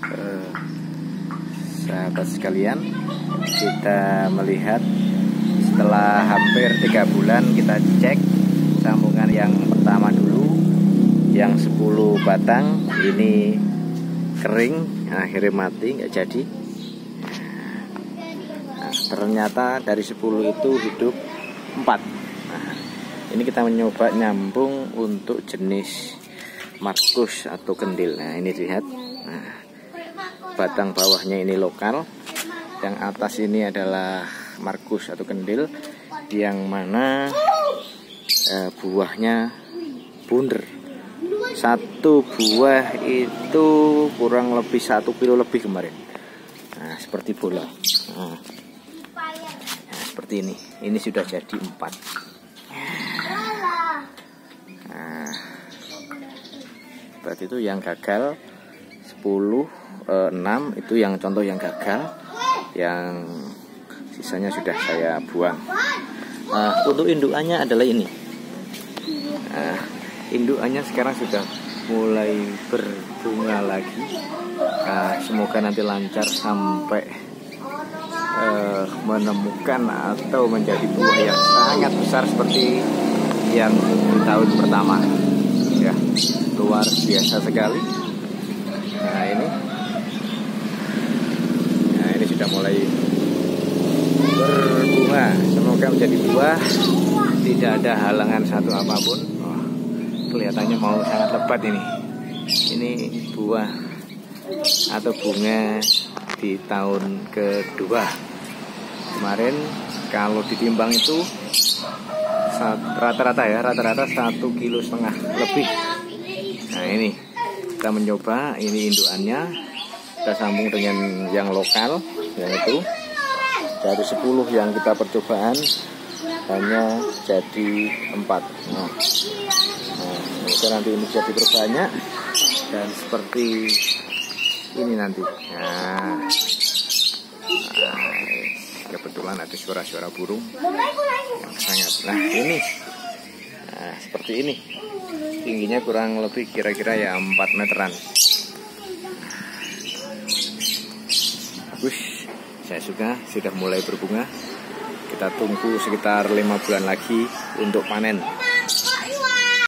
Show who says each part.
Speaker 1: Sahabat sekalian, kita melihat setelah hampir 3 bulan kita cek sambungan yang pertama dulu, yang 10 batang ini kering, akhirnya mati, nggak jadi. Nah, ternyata dari 10 itu hidup 4. Nah, ini kita mencoba nyambung untuk jenis Markus atau kendil. Nah, ini lihat. Nah, batang bawahnya ini lokal, yang atas ini adalah Markus atau kendil, yang mana buahnya bunder. Satu buah itu kurang lebih 1 kilo lebih kemarin. Nah, seperti bola. Nah, seperti ini. Ini sudah jadi 4. Nah, berarti itu yang gagal 10, 6 itu yang contoh yang gagal, yang sisanya sudah saya buang. Untuk indukannya adalah ini. Indukannya sekarang sudah mulai berbunga lagi. Semoga nanti lancar sampai menemukan atau menjadi buah yang sangat besar seperti yang di tahun pertama. Ya, luar biasa sekali. Nah, ini sudah mulai berbunga. Semoga menjadi buah, tidak ada halangan satu apapun. Kelihatannya mau sangat lebat ini. Ini buah atau bunga di tahun kedua. Kemarin kalau ditimbang itu rata-rata 1,5 kilo lebih. Nah, ini kita mencoba, ini indukannya kita sambung dengan yang lokal, yaitu dari 10 yang kita percobaan hanya jadi 4. Nah, semoga nanti ini jadi terbanyak dan seperti ini nanti. Nah, kebetulan ada suara-suara burung yang sangat. Nah, ini seperti ini. Tingginya kurang lebih kira-kira ya 4 meteran. Bagus, saya sudah mulai berbunga. Kita tunggu sekitar 5 bulan lagi untuk panen.